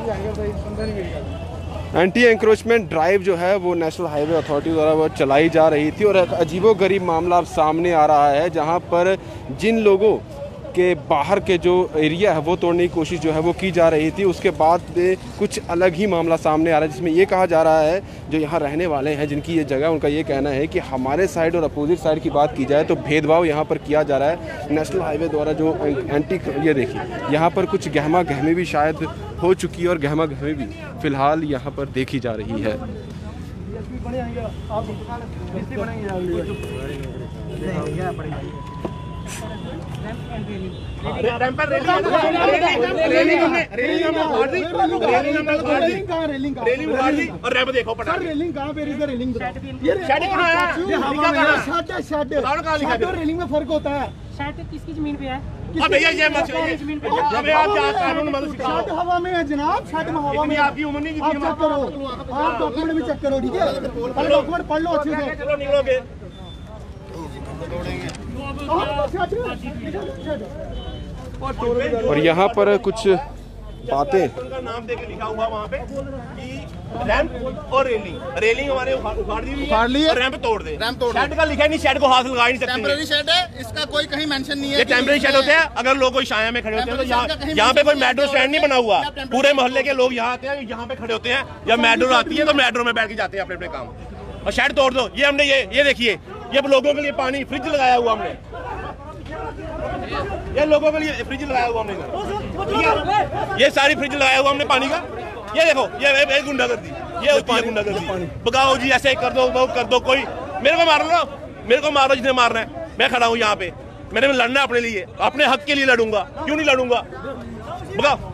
Anti encroachment drive जो है वो नेशनल हाईवे अथॉरिटी द्वारा वो चलाई जा रही थी और एक अजीबोगरीब मामला अब सामने आ रहा है, जहां पर जिन लोगों के बाहर के जो एरिया है वो तोड़ने की कोशिश जो है वो की जा रही थी, उसके बाद कुछ अलग ही मामला सामने आ रहा है, जिसमें ये कहा जा रहा है जो यहाँ रहने वाले हैं जिनकी ये जगह, उनका ये कहना है कि हमारे साइड और अपोजिट साइड की बात की जाए तो भेदभाव यहाँ पर किया जा रहा है नेशनल हाईवे द्वारा। जो एंटी, ये देखिए यहाँ पर कुछ गहमा गहमी भी शायद हो चुकी है और गहमा गहमी भी फिलहाल यहाँ पर देखी जा रही है। रेलिंग में फर्क होता है। किसकी जमीन पे है? भैया ये मत शर्ट हवा में है जनाब, शर्ट हवा में। आपकी उम्र नहीं, आप चेक करो, आप डॉक्यूमेंट भी चेक करो, ठीक है? डॉक्यूमेंट पढ़ लो अच्छे से। निकलोगे और यहाँ पर कुछ बातें का नाम देके लिखा हुआ वहाँ पे कि रैंप और रेलिंग हमारे उखाड़ ली और रैंप तोड़ दे। शेड का लिखा नहीं, शेड को हाथ लगा नहीं सकते। टेम्परेरी शेड है, इसका कोई कहीं मेंशन नहीं है। ये टेम्परेरी शेड होते हैं। अगर लोग कोई छाया में खड़े होते हैं तो यहाँ पे कोई मेट्रो स्टैंड नहीं बना हुआ, पूरे मोहल्ले के लोग यहाँ आते हैं, यहाँ पे खड़े होते हैं, या मेट्रो आती है तो मेट्रो में बैठ के जाते हैं अपने अपने काम। और शेड तोड़ दो। ये हमने ये देखिए, ये लोगों के लिए पानी फ्रिज लगाया हुआ हमने, ये लोगों के लिए फ्रिज लगाया हुआ हमने, ये सारी फ्रिज लगाया हुआ हमने पानी का। ये देखो, ये गुंडागर्दी, ये होती है गुंडागर्दी। भगाओ जी, ऐसे कर दो, वो कर दो, कोई मेरे को मार लो, मेरे को मारो जितने मारना है। मैं खड़ा हूँ यहाँ पे, मैंने लड़ना है अपने लिए, अपने हक के लिए लड़ूंगा, क्यों नहीं लड़ूंगा? भगाओ।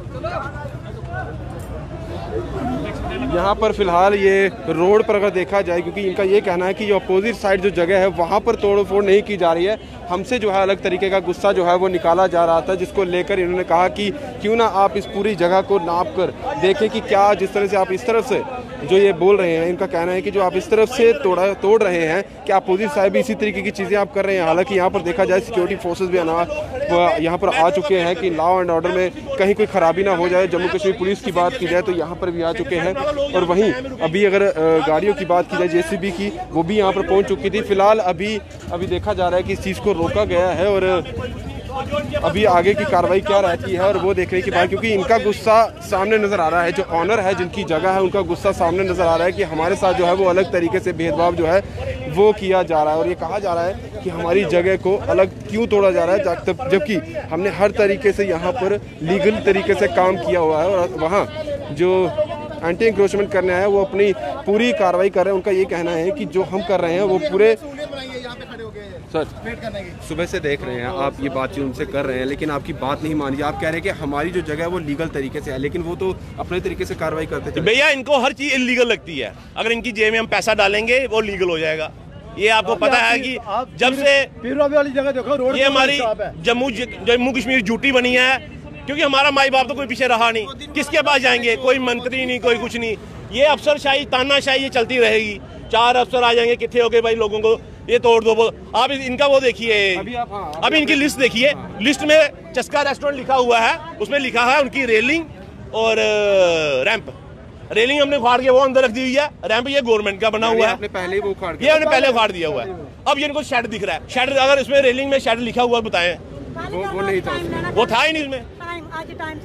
यहाँ पर फिलहाल ये रोड पर अगर देखा जाए, क्योंकि इनका ये कहना है कि जो अपोजिट साइड जो जगह है वहाँ पर तोड़ फोड़ नहीं की जा रही है, हमसे जो है अलग तरीके का गुस्सा जो है वो निकाला जा रहा था, जिसको लेकर इन्होंने कहा कि क्यों ना आप इस पूरी जगह को नाप कर देखें कि क्या जिस तरह से आप इस तरफ से जो ये बोल रहे हैं, इनका कहना है कि जो आप इस तरफ से तोड़ रहे हैं कि अपोजिट साइड भी इसी तरीके की चीज़ें आप कर रहे हैं। हालांकि यहाँ पर देखा जाए सिक्योरिटी फोर्सेस भी यहाँ पर आ चुके हैं कि लॉ एंड ऑर्डर में कहीं कोई खराबी ना हो जाए। जम्मू कश्मीर पुलिस की बात की जाए तो यहाँ पर भी आ चुके हैं, और वहीं अभी अगर गाड़ियों की बात की जाए JCB की, वो भी यहाँ पर पहुँच चुकी थी। फिलहाल अभी देखा जा रहा है कि इस चीज़ को रोका गया है और अभी आगे की कार्रवाई क्या रहती है और वो देखने की बात, क्योंकि इनका गुस्सा सामने नज़र आ रहा है, जो ऑनर है जिनकी जगह है उनका गुस्सा सामने नज़र आ रहा है कि हमारे साथ जो है वो अलग तरीके से भेदभाव जो है वो किया जा रहा है, और ये कहा जा रहा है कि हमारी जगह को अलग क्यों तोड़ा जा रहा है, जबकि हमने हर तरीके से यहाँ पर लीगल तरीके से काम किया हुआ है, और वहाँ जो एंटी इंक्रोचमेंट करने आए वो अपनी पूरी कार्रवाई कर रहे हैं। उनका ये कहना है कि जो हम कर रहे हैं वो पूरे सर सुबह से देख रहे हैं आप, ये बातचीत उनसे कर रहे हैं, लेकिन आपकी बात नहीं मानी। आप कह रहे हैं कि हमारी जो जगह है वो लीगल तरीके से है, लेकिन वो तो अपने तरीके से कार्रवाई करते थे। भैया इनको हर चीज इलीगल लगती है, अगर इनकी जेब में हम पैसा डालेंगे वो लीगल हो जाएगा। ये आपको पता है कि जब से वाली जगह देखो, रोड ये हमारी जम्मू कश्मीर झूठी बनी है, क्योंकि हमारा माई बाप तो कोई पीछे रहा नहीं, किसके पास जाएंगे? कोई मंत्री नहीं, कोई कुछ नहीं। ये अफसरशाही, तानाशाही ये चलती रहेगी। 4 अफसर आ जाएंगे, कितने हो गए भाई लोगों को ये तोड़ दो। वो आप इनका वो देखिए, अभी इनकी लिस्ट देखिए, लिस्ट में चस्का रेस्टोरेंट लिखा हुआ है, उसमें लिखा है उनकी रेलिंग और रैंप। रेलिंग हमने उखाड़ के वो अंदर रख दी हुई है, रैंप ये गवर्नमेंट का बना हुआ है, आपने पहले वो उखाड़ ये हमने पहले उखाड़ दिया हुआ है। अब ये इनको शेड दिख रहा है, शेड अगर इसमें रेलिंग में शेड लिखा हुआ बताएं, वो नहीं था, वो था ही नहीं इसमें। टाइम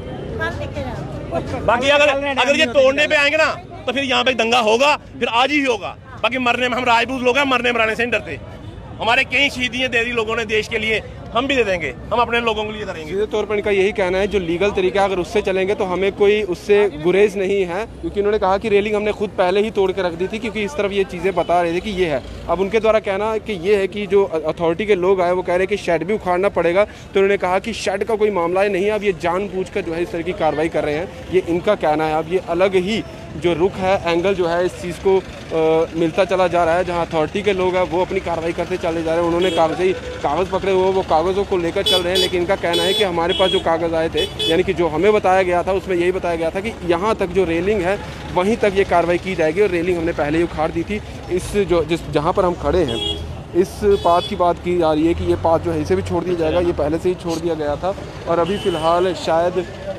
चाहिए। बाकी अगर ये तोड़ने पे आएंगे ना तो फिर यहाँ पे दंगा होगा, फिर आज ही होगा। बाकी मरने में हम राजपूत लोग हैं, मरने मराने से नहीं डरते। हमारे कई शहीदियाँ दे दी लोगों ने देश के लिए, हम भी दे देंगे, हम अपने लोगों के लिए करेंगे। सीधे तौर पर इनका यही कहना है जो लीगल तरीका अगर उससे चलेंगे तो हमें कोई उससे गुरेज नहीं है, क्योंकि उन्होंने कहा कि रेलिंग हमने खुद पहले ही तोड़ के रख दी थी, क्योंकि इस तरफ ये चीज़ें बता रहे थे कि ये है। अब उनके द्वारा कहना कि ये है कि जो अथॉरिटी के लोग आए वो कह रहे हैं कि शेड भी उखाड़ना पड़ेगा, तो उन्होंने कहा कि शेड का कोई मामला नहीं है, अब ये जानबूझकर जो है इस तरह की कार्रवाई कर रहे हैं, ये इनका कहना है। अब ये अलग ही जो रुख है, एंगल जो है इस चीज़ को मिलता चला जा रहा है, जहाँ अथॉरिटी के लोग हैं वो अपनी कार्रवाई करते चले जा रहे हैं। उन्होंने कागज़ पकड़े हुए वो कागज़ों को लेकर चल रहे हैं, लेकिन इनका कहना है कि हमारे पास जो कागज़ आए थे, यानी कि जो हमें बताया गया था उसमें यही बताया गया था कि यहाँ तक जो रेलिंग है वहीं तक ये कार्रवाई की जाएगी, और रेलिंग हमने पहले ही उखाड़ दी थी। जहाँ पर हम खड़े हैं इस पाथ की बात की जा रही है कि ये पाथ जो है इसे भी छोड़ दिया जाएगा, ये पहले से ही छोड़ दिया गया था, और अभी फ़िलहाल शायद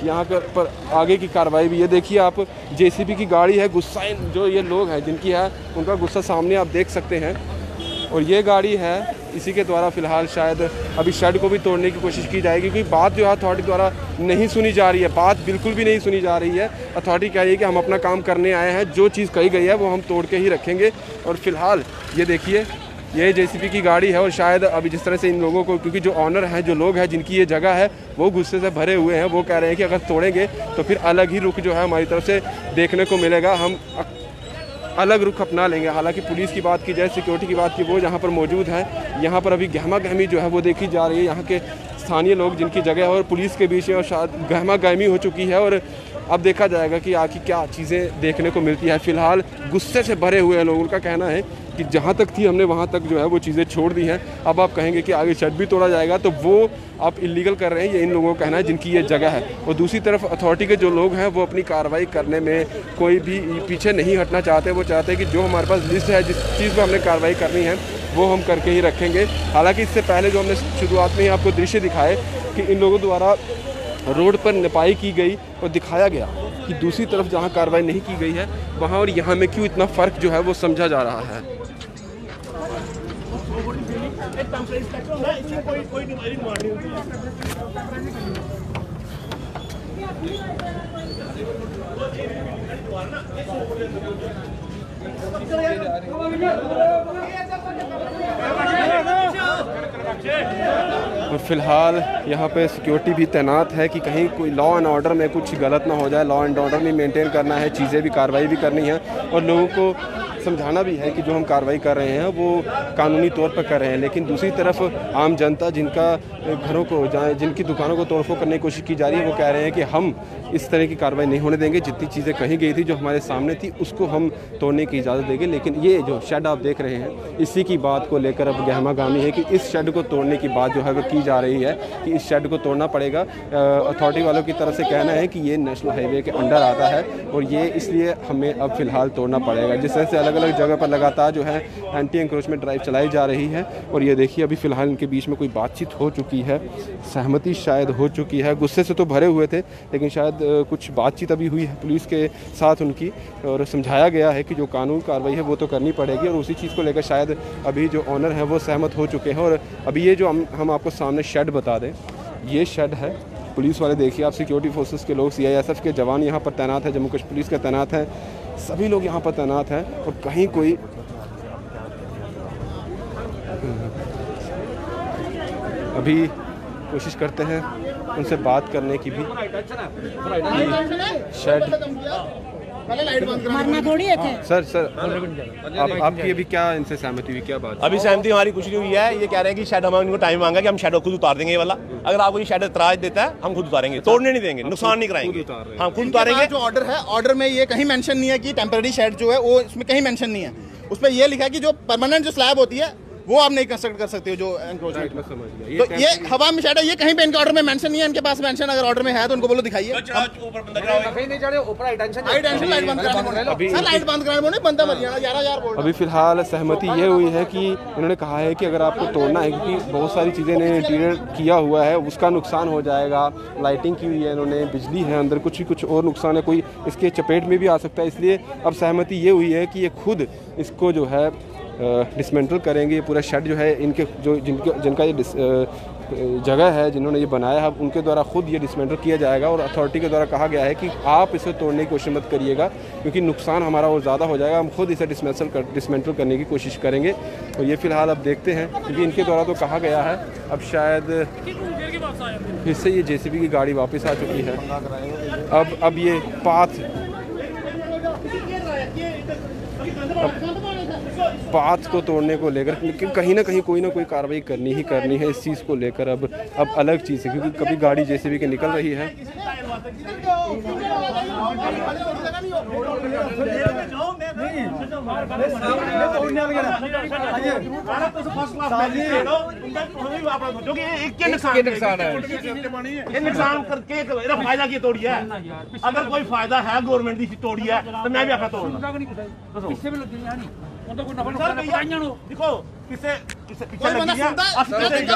यहाँ पर आगे की कार्रवाई भी। ये देखिए आप, जेसीबी की गाड़ी है, गुस्सा जो ये लोग हैं जिनकी है उनका गुस्सा सामने आप देख सकते हैं। और ये गाड़ी है, इसी के द्वारा फ़िलहाल शायद अभी शेड को भी तोड़ने की कोशिश की जाएगी, क्योंकि बात जो है अथॉरिटी द्वारा नहीं सुनी जा रही है, बात बिल्कुल भी नहीं सुनी जा रही है। अथॉरिटी कह रही है कि हम अपना काम करने आए हैं, जो चीज़ कही गई है वो हम तोड़ के ही रखेंगे। और फिलहाल ये देखिए, ये जेसीबी की गाड़ी है और शायद अभी जिस तरह से इन लोगों को, क्योंकि जो ऑनर हैं, जो लोग हैं जिनकी ये जगह है, वो गुस्से से भरे हुए हैं। वो कह रहे हैं कि अगर तोड़ेंगे तो फिर अलग ही रुख जो है हमारी तरफ से देखने को मिलेगा, हम अलग रुख अपना लेंगे। हालांकि पुलिस की बात की जाए, सिक्योरिटी की बात की, वो यहाँ पर मौजूद है। यहाँ पर अभी गहमा गहमी जो है वो देखी जा रही है। यहाँ के स्थानीय लोग जिनकी जगह है और पुलिस के बीच में और शायद गहमा गहमी हो चुकी है। और अब देखा जाएगा कि आखिर क्या चीज़ें देखने को मिलती है। फ़िलहाल गुस्से से भरे हुए हैं लोग। उनका कहना है कि जहाँ तक थी हमने वहाँ तक जो है वो चीज़ें छोड़ दी हैं। अब आप कहेंगे कि आगे शेड भी तोड़ा जाएगा, तो वो आप इलीगल कर रहे हैं, ये इन लोगों का कहना है जिनकी ये जगह है। और दूसरी तरफ अथॉरिटी के जो लोग हैं वो अपनी कार्रवाई करने में कोई भी पीछे नहीं हटना चाहते। वो चाहते हैं कि जो हमारे पास लिस्ट है, जिस चीज़ पर हमने कार्रवाई करनी है वो हम करके ही रखेंगे। हालाँकि इससे पहले जो हमने शुरुआत में ही आपको दृश्य दिखाए कि इन लोगों द्वारा रोड पर नपाई की गई और दिखाया गया कि दूसरी तरफ जहाँ कार्रवाई नहीं की गई है वहाँ और यहाँ में क्यों इतना फ़र्क जो है वो समझा जा रहा है। और फिलहाल यहाँ पे सिक्योरिटी भी तैनात है कि कहीं कोई लॉ एंड ऑर्डर में कुछ गलत ना हो जाए। लॉ एंड ऑर्डर भी मेंटेन करना है, चीज़ें भी, कार्रवाई भी करनी है और लोगों को समझाना भी है कि जो हम कार्रवाई कर रहे हैं वो कानूनी तौर पर कर रहे हैं। लेकिन दूसरी तरफ आम जनता जिनका घरों को जिनकी दुकानों को तोड़फोड़ करने की कोशिश की जा रही है, वो कह रहे हैं कि हम इस तरह की कार्रवाई नहीं होने देंगे। जितनी चीज़ें कही गई थी, जो हमारे सामने थी, उसको हम तोड़ने की इजाज़त देंगे। लेकिन ये जो शेड आप देख रहे हैं, इसी की बात को लेकर अब गहमा गहमी है कि इस शेड को तोड़ने की बात जो है वो की जा रही है कि इस शेड को तोड़ना पड़ेगा। अथॉरिटी वालों की तरफ से कहना है कि ये नेशनल हाईवे के अंडर आता है और ये इसलिए हमें अब फ़िलहाल तोड़ना पड़ेगा। जिस तरह से अलग अलग जगह पर लगातार जो है एंटी इंक्रोचमेंट ड्राइव चलाई जा रही है। और ये देखिए, अभी फ़िलहाल इनके बीच में कोई बातचीत हो चुकी है, सहमति शायद हो चुकी है। गुस्से से तो भरे हुए थे, लेकिन शायद कुछ बातचीत अभी हुई है पुलिस के साथ उनकी, और समझाया गया है कि जो कानून कार्रवाई है वो तो करनी पड़ेगी। और उसी चीज़ को लेकर शायद अभी जो ऑनर है वो सहमत हो चुके हैं। और अभी ये जो हम आपको सामने शेड बता दें, ये शेड है। पुलिस वाले देखिए आप, सिक्योरिटी फोर्सेस के लोग, CISF के जवान यहाँ पर तैनात हैं, जम्मू कश्मीर पुलिस के तैनात हैं, सभी लोग यहाँ पर तैनात हैं। और कहीं कोई अभी कोशिश करते हैं उनसे बात करने की भी। शेड मरना थोड़ी है। सर आपकी अभी क्या इनसे सहमति हुई, क्या बात? अभी सहमति हमारी कुछ नहीं हुई है। ये कह रहे हैं कि शेड, हम इनको टाइम मांगा कि हम शेड खुद उतार देंगे। ये वाला अगर आपको ये शेड एतराज देता है, हम खुद उतारेंगे, तोड़ने नहीं देंगे, नुकसान नहीं कराएंगे, हम खुद उतारेंगे। जो ऑर्डर है, ऑर्डर में ये कहीं मेंशन नहीं है कि टेम्पररी शेड जो है वो इसमें कहीं मेंशन नहीं है। उस पर ये लिखा है कि जो परमानेंट जो स्लैब होती है वो आप नहीं कंस्ट्रक्ट कर सकते हो, जो एनक्रोचमेंट। तो ये हवा में शेड है, ये कहीं पे इनके ऑर्डर में मेंशन नहीं है। इनके पास मेंशन अगर ऑर्डर में है तो उनको बोलो दिखाइए। अभी फिलहाल सहमति ये हुई है कि इन्होंने कहा है कि अगर आपको तोड़ना है, क्योंकि बहुत सारी चीज़ें इन्होंने इंटीरियर किया हुआ है, उसका नुकसान हो जाएगा। लाइटिंग की हुई है इन्होंने, बिजली है अंदर, कुछ और नुकसान है, कोई इसके चपेट में भी आ सकता है। इसलिए अब सहमति ये हुई है कि ये खुद इसको जो है डिसमेंटल करेंगे। ये पूरा शेड जो है इनके जिनका ये जगह है, जिन्होंने ये बनाया है, उनके द्वारा खुद ये डिसमेंटल किया जाएगा। और अथॉरिटी के द्वारा कहा गया है कि आप इसे तोड़ने की कोशिश मत करिएगा, क्योंकि नुकसान हमारा और ज़्यादा हो जाएगा। हम खुद इसे डिसमेंटल करने की कोशिश करेंगे। और ये फ़िलहाल अब देखते हैं, क्योंकि इनके द्वारा तो कहा गया है। अब शायद फिर से ये JCB की गाड़ी वापस आ चुकी है। अब ये पाथ को तोड़ने को लेकर, लेकिन कहीं ना कहीं कोई ना कोई कार्रवाई करनी ही करनी है इस चीज़ को लेकर। अब अलग चीज़ है, क्योंकि कभी गाड़ी JCB की निकल रही है। नुकसान करके फायदा की तोड़ी है। अगर कोई फायदा है गवर्नमेंट की तोड़ी है तो मैं भी अपना तोड़ना। देखो किसे किसे कोई बंदा सुनता है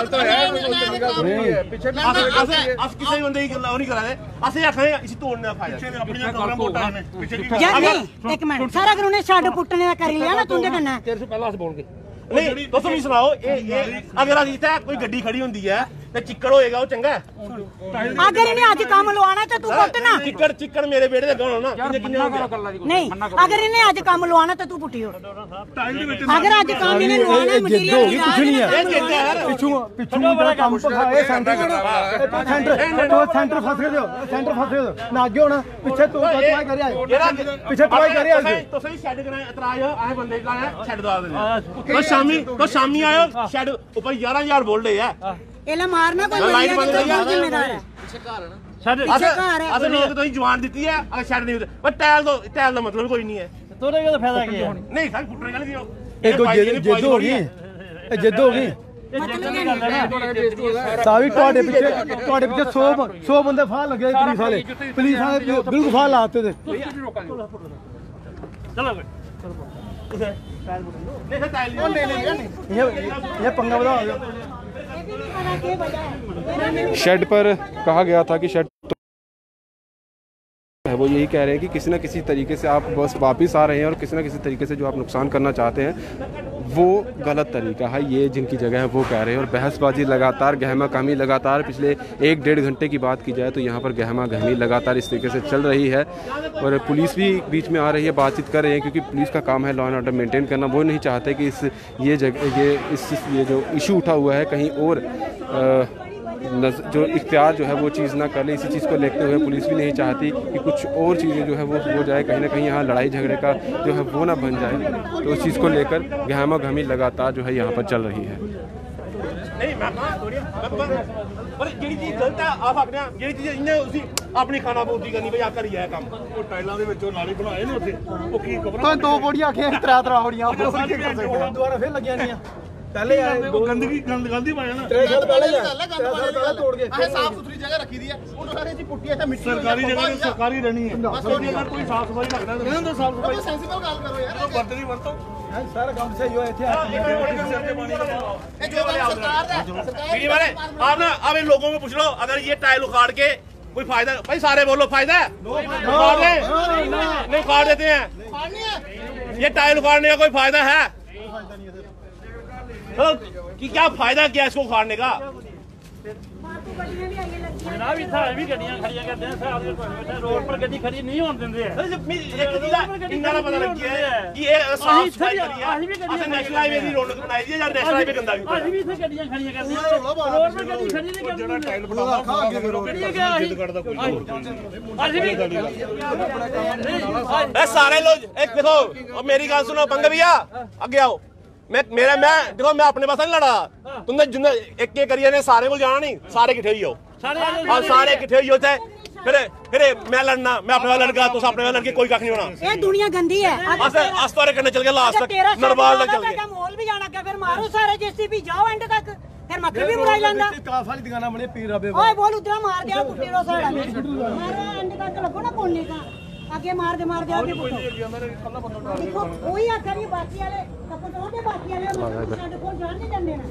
किसे बंदे की गल्ला नहीं करा दे ਅਸੀਂ ਆਖਾਂਗੇ ਅਸੀਂ ਤੋੜਨਾ ਫਾਇਦਾ ਆਪਣੀਆਂ ਕਮਰਾ ਮੋਟਾ ਨੇ ਪਿੱਛੇ ਦੀ एक मिनट सारा करो ने छड़ पुट्टने दा कर लिया ना तुंदे कन्नै तेरे से पहला अस बोल के नहीं तुम ही सुनाओ अगर अज इत्थे कोई गड्डी खड़ी हुंदी है ते चिक्कड़ होएगा वो चंगा है अगर इन्हें आज काम लवाना तो तू पुट्टना चिक्कड़ मेरे बेटे दे गण ना किन्ने नहीं अगर इन्हें आज काम लवाना तो तू पुट्टियो अगर आज काम इन्हें लवाना मटेरियल कुछ नहीं है पिछू पिछू बड़ा काम तो खाए सेंटर सेंटर फंस गए ना आगे होना पीछे तो ट्राई कर रहा है पीछे ट्राई कर रहा है तो सही शेड कराए एतराज आए बंदे का है शेड दवा देने तो शामी आयो शेड ऊपर 11000 वोल्ट है एला मारना कोई लाइट बंद रही है जिम्मेदार है शेड अस लोग तो जवान देती है अगर शेड नहीं पर टाइल दा मतलब कोई नहीं है तोरे का फायदा क्या है नहीं सारी फुटने गल दियो एक जिद हो गई जिद हो गई सावी टोड़े पीछे 100 बंदे फाल लगे पुलिस वाले बिल्कुल फाल लाते थे चलो ये पंगा बताओ शेड पर कहा गया था कि शेड है वो यही कह रहे हैं कि किसी न किसी तरीके से आप बस वापस आ रहे हैं और किसी न किसी तरीके से जो आप नुकसान करना चाहते हैं वो गलत तरीका है, ये जिनकी जगह है वो कह रहे हैं। और बहसबाजी लगातार, गहमा गहमी लगातार पिछले 1-1.5 घंटे की बात की जाए तो यहाँ पर गहमा गहमी लगातार इस तरीके से चल रही है। और पुलिस भी बीच में आ रही है, बातचीत कर रही है, क्योंकि पुलिस का काम है लॉ एंड ऑर्डर मेंटेन करना। वो नहीं चाहते कि ये जो इशू उठा हुआ है कहीं और जो इख्तियार जो है वो चीज़ ना कर ले। इसी चीज़ को लेते हुए पुलिस भी नहीं चाहती कि कुछ और चीज़ें जो है वो हो जाए, कहीं ना कहीं यहाँ लड़ाई झगड़े का जो है वो ना बन जाए। तो उस चीज़ को लेकर गहमा गहमी लगातार जो है यहाँ पर चल रही है। नहीं मैं पर ਜਿਹੜੀ ਚੀਜ਼ ਗਲਤ ਹੈ ਆ ਸਕਦੇ ਆ, ਜਿਹੜੀ ਚੀਜ਼ ਇਹਨੇ ਉਸੇ ਆਪਣੀ ਖਾਣਾ ਪੂਰਤੀ ਕਰਨੀ ਬਈ ਆ ਕਰੀ ਹੈ ਕੰਮ। ਉਹ ਟਾਈਲਾਂ ਦੇ ਵਿੱਚੋਂ ਨਾਲੇ ਬਣਾਏ ਨੇ ਉੱਥੇ ਉਹ ਕੀ ਕਬਰ तो 2 बोड़ियां आखियां 3 बोड़ियां दोबारा फिर लग जानी पहले गंदगी पाया ना 3 साल पहले तोड़ के साफ सुथरी जगह रखी दी है सारे पुट्टी मिट्टी सरकारी जगह सरकारी रहनी है। कोई साफ सफाई लगता है साफ सफाई सेंसिबल गल करो यार बर्तन ही वरतो सारा काम सही हो इथे आप ना अब इन लोगों में पूछ लो, अगर ये टाइल उखाड़ के कोई फायदा, भाई सारे बोलो फायदा है? नहीं उखाड़ देते हैं, ये टाइल उखाड़ने का कोई फायदा है? कि क्या फायदा क्या इसको उखाड़ने का? जनाब इतना भी गड्डियां खड़ियां करते हैं रोड पर गड्डी खड़ी नहीं होने देंगे। एक इन्ना पता लग गया है कि ये साफ सफाई करी है, असं नेशनल हाईवे की रोड बनाई दी है यार, नेशनल हाईवे गंदा भी आज भी इतने गड्डियां खड़ियां करते हैं रोड पर गड्डी खड़ी नहीं करते। जेड़ा टाइल बनाना जिद करदा कोई आज भी ए सारे लोग एक देखो, अब मेरी गल सुनो पंगा भैया आगे आओ। मैं देखो मैं अपने पास नहीं लड़ा, तुमने जिन्ने एक करिए ने सारे को जाना नहीं, सारे किट्ठे ही हो, सारे किट्ठे ही होते फिर मैं लड़ना, मैं अपने वाला लड़का तो अपने वाला लड़के कोई कख नहीं होना। ये दुनिया गंदी है। आज तो करने चल गए लास्ट तक नरवाल तक चल गए, मॉल भी जाना क्या, फिर मारो सारे जेसीबी जाओ एंड तक, फिर मक्खी भी बुराई लेंदा। काफ वाली दुकान बने पीर रबे ओए बोल उधर मार दिया पुट्टी रो साइड में मारो एंड तक लगो ना कोने का आगे मार दे आगे देखो कोई आ करी बाकी वाले कपड़ तो दे बाकी वाले साडे को जान नहीं देंगे ना।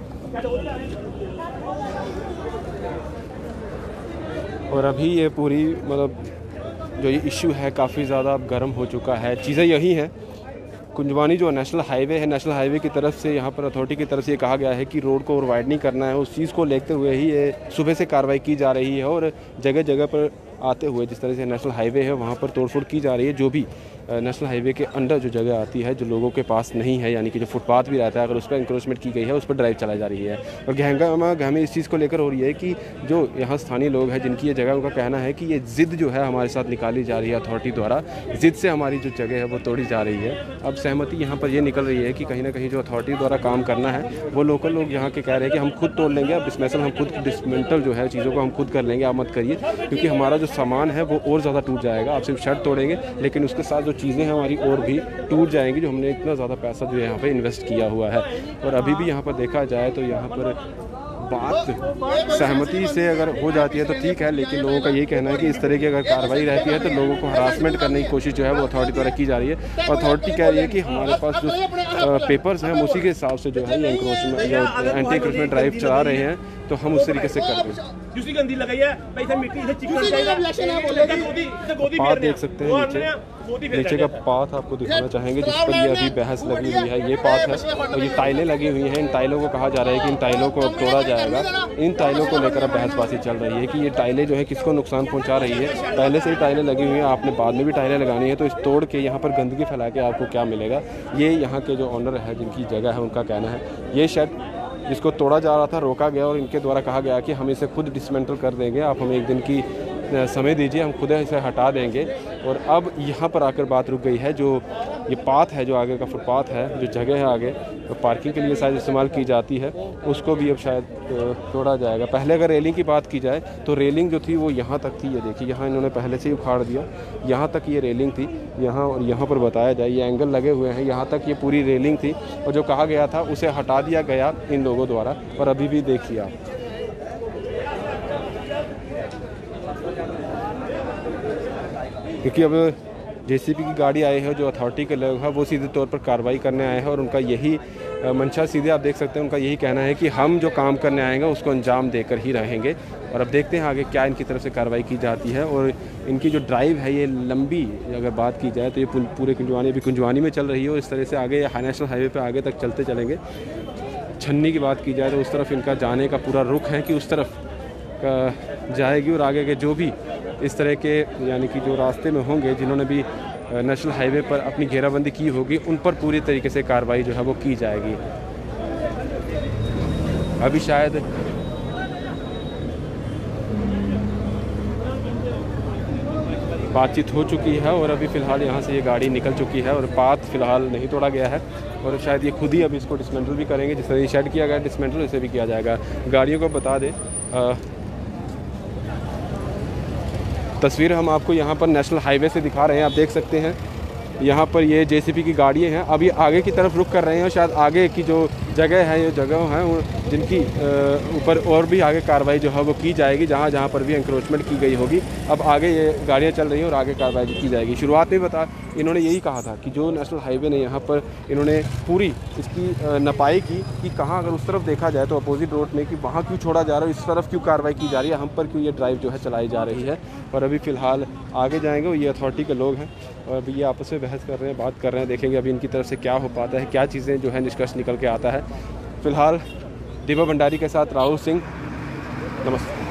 और अभी ये पूरी मतलब जो ये इशू है काफ़ी ज़्यादा अब गर्म हो चुका है। चीज़ें यही हैं, कुंजवानी जो नेशनल हाईवे है, नेशनल हाईवे की तरफ से यहाँ पर अथॉरिटी की तरफ से ये कहा गया है कि रोड को और वाइडनिंग करना है। उस चीज़ को लेते हुए ही ये सुबह से कार्रवाई की जा रही है और जगह जगह पर आते हुए जिस तरह से नेशनल हाईवे है वहाँ पर तोड़फोड़ की जा रही है। जो भी नेशनल हाईवे के अंडर जो जगह आती है, जो लोगों के पास नहीं है, यानी कि जो फुटपाथ भी रहता है, अगर उस पर इंक्रोचमेंट की गई है उस पर ड्राइव चलाई जा रही है। और गहमी इस चीज़ को लेकर हो रही है कि जो यहाँ स्थानीय लोग हैं जिनकी ये जगह, उनका कहना है कि ये ज़िद जो है हमारे साथ निकाली जा रही है अथॉरिटी द्वारा, ज़िद से हमारी जो जगह है वो तोड़ी जा रही है। अब सहमति यहाँ पर ये निकल रही है कि कहीं ना कहीं जो अथॉरिटी द्वारा काम करना है वो लोकल लोग यहाँ के कह रहे हैं कि हम खुद तोड़ लेंगे, अब स्पेशल हम खुद डिसमेंटल जो है चीज़ों को हम खुद कर लेंगे, आप मत करिए, क्योंकि हमारा जो सामान है वो और ज़्यादा टूट जाएगा। आप सिर्फ शर्ट तोड़ेंगे लेकिन उसके साथ जो चीज़ें हैं हमारी और भी टूट जाएंगी, जो हमने इतना ज़्यादा पैसा जो है यहाँ पे इन्वेस्ट किया हुआ है। और अभी भी यहाँ पर देखा जाए तो यहाँ पर बात सहमति से अगर हो जाती है तो ठीक है, लेकिन लोगों का यही कहना है कि इस तरह की अगर कार्रवाई रहती है तो लोगों को हरासमेंट करने की कोशिश जो है वो अथॉरिटी द्वारा की जा रही है। अथॉरिटी कह रही है कि हमारे पास जो पेपर्स हैं उसी के हिसाब से जो है ये एंक्रोचमेंट या एंटी एंक्रोचमेंट ड्राइव चला रहे हैं, तो हम उस तरीके से करते हैं। दूसरी गंदी लगाई है, पैसा मिट्टी से चिकन पाथ देख सकते हैं नीचे का पाथ आपको दिखाना चाहेंगे जिस पर ये अभी बहस लगी हुई है। ये पाथ है और ये टाइलें लगी हुई हैं। इन टाइलों को कहा जा रहा है कि इन टाइलों को अब तोड़ा जाएगा। इन टाइलों को लेकर अब बहसबाजी चल रही है कि ये टाइलें जो है किसको नुकसान पहुंचा रही है। पहले से ही टाइलें लगी हुई हैं, आपने बाद में भी टाइलें लगानी है, तो इस तोड़ के यहाँ पर गंदगी फैला के आपको क्या मिलेगा। ये यहाँ के जो ऑनर है जिनकी जगह है उनका कहना है। ये शेड जिसको तोड़ा जा रहा था रोका गया और इनके द्वारा कहा गया कि हम इसे खुद डिसमेंटल कर देंगे, आप हमें एक दिन की समय दीजिए, हम खुद इसे हटा देंगे। और अब यहाँ पर आकर बात रुक गई है। जो ये पाथ है, जो आगे का फुटपाथ है, जो जगह है आगे तो पार्किंग के लिए शायद इस्तेमाल की जाती है, उसको भी अब शायद तोड़ा जाएगा। पहले अगर रेलिंग की बात की जाए तो रेलिंग जो थी वो यहाँ तक थी। ये देखिए यहाँ इन्होंने पहले से ही उखाड़ दिया, यहाँ तक ये रेलिंग थी। यहाँ और यहाँ पर बताया जाए ये एंगल लगे हुए हैं, यहाँ तक ये पूरी रेलिंग थी और जो कहा गया था उसे हटा दिया गया इन लोगों द्वारा। और अभी भी देखिए आप, क्योंकि अब जेसीबी की गाड़ी आई है, जो अथॉरिटी के लोग हैं वो सीधे तौर पर कार्रवाई करने आए हैं और उनका यही मंशा सीधे आप देख सकते हैं, उनका यही कहना है कि हम जो काम करने आएंगे उसको अंजाम देकर ही रहेंगे। और अब देखते हैं आगे क्या इनकी तरफ से कार्रवाई की जाती है। और इनकी जो ड्राइव है ये लंबी अगर बात की जाए तो ये पूरे कुंजवानी अभी कुंजवानी में चल रही है और इस तरह से आगे नेशनल हाईवे पर आगे तक चलते चलेंगे। छन्नी की बात की जाए तो उस तरफ इनका जाने का पूरा रुख है कि उस तरफ जाएगी और आगे के जो भी इस तरह के यानी कि जो रास्ते में होंगे जिन्होंने भी नेशनल हाईवे पर अपनी घेराबंदी की होगी उन पर पूरी तरीके से कार्रवाई जो है वो की जाएगी। अभी शायद बातचीत हो चुकी है और अभी फ़िलहाल यहाँ से ये गाड़ी निकल चुकी है और पाथ फ़िलहाल नहीं तोड़ा गया है और शायद ये खुद ही अभी इसको डिसमेंटल भी करेंगे। जिस तरह शेड किया गया डिसमेंटल इसे भी किया जाएगा। गाड़ियों को बता दें, तस्वीर हम आपको यहाँ पर नेशनल हाईवे से दिखा रहे हैं। आप देख सकते हैं यहाँ पर ये जेसीबी की गाड़ियाँ हैं, अभी आगे की तरफ रुख कर रहे हैं और शायद आगे की जो जगह है ये जगह हैं जिनकी ऊपर और भी आगे कार्रवाई जो है वो की जाएगी, जहाँ जहाँ पर भी इंक्रोचमेंट की गई होगी। अब आगे ये गाड़ियाँ चल रही हैं और आगे कार्रवाई की जाएगी। शुरुआत में इन्होंने यही कहा था कि जो नेशनल हाईवे ने यहाँ पर इन्होंने पूरी इसकी नपाई की कि कहाँ अगर उस तरफ देखा जाए तो अपोजिट रोड में कि वहाँ क्यों छोड़ा जा रहा है, इस तरफ क्यों कार्रवाई की जा रही है, हम पर क्यों ये ड्राइव जो है चलाई जा रही है। और अभी फ़िलहाल आगे जाएंगे, ये अथॉरिटी के लोग हैं और अभी ये आपस में बहस कर रहे हैं, बात कर रहे हैं। देखेंगे अभी इनकी तरफ से क्या हो पाता है, क्या चीज़ें जो है निष्कर्ष निकल के आता है। फ़िलहाल दीपक भंडारी के साथ राहुल सिंह, नमस्ते।